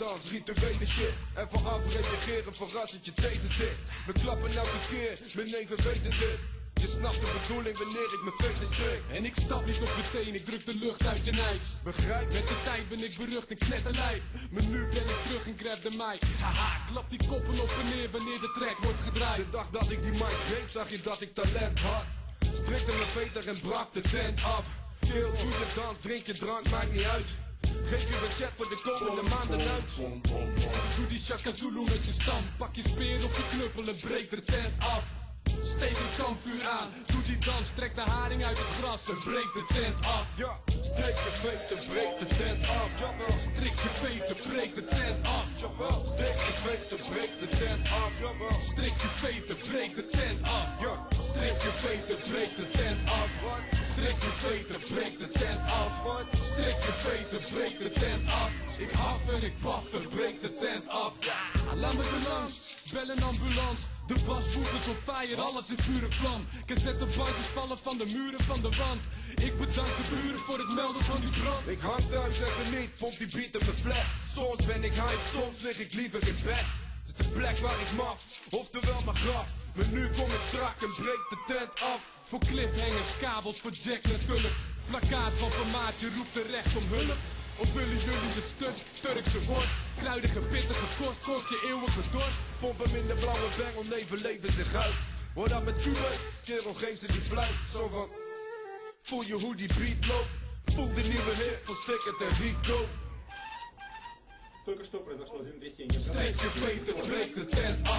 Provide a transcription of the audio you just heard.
dans, rituele shit. En vooraf reageren, verrassend je tegen zit. We klappen elke keer, mijn neven weten dit. Je snapt de bedoeling wanneer ik me veten stuk. En ik stap niet op meteen, ik druk de lucht uit je nijs. Begrijp? Met de tijd ben ik berucht en knetterlijf. Maar nu ben ik terug en grab de mic. Haha, klap die koppen op en neer wanneer de track wordt gedraaid. De dag dat ik die mic greep, zag je dat ik talent had. Strikte me veter en brak de tent af. Heel goede dans, drink je drank, maakt niet uit. Geef je budget voor de komende maanden uit. Doe die Shaka Zulu met je stam. Pak je speer op je knuppel en breek de tent af. Steek een kampvuur aan, doe die dans, trek de haring uit het gras en breek de tent af. Ja, strik je veten, breek de tent af. Jawel, Strik je veten, breek de tent af. jawel, strik je veten, breek de tent af. Jawel, Strik je veten, breek de tent af. ja, Strik je veten, breek de tent af. Strik je veten, breek de tent af. Strik je veten, breek de tent af. Ik haf en ik waf en breek de tent af. Laat me er langs, bel een ambulance. De basvoeters op fire, alles in vuur en vlam. Cassettebandjes vallen van de muren van de wand. Ik bedank de buren voor het melden van die brand. ik hang thuis even niet, pomp die beat op mijn flat. Soms ben ik hype, soms lig ik liever in bed. Het is de plek waar ik maf, oftewel mijn graf. Maar nu kom ik strak en breek de tent af. Voor cliffhangers, kabels, voor jacks natuurlijk. Plakkaat van formaatje roept terecht om hulp. Of willen jullie de stuk, Turkse worst? Kruidige, pittige kost, kost je eeuwige dorst. Pomp hem in de blauwe bengel, neven leven zich uit. Hoor dat met Tube, kerel geef ze die fluit. Zo van, voel je hoe die beat loopt? Voel de nieuwe hit van Stickert en Rico. Только что произошло землетрясение. Strik je veten, breek de tent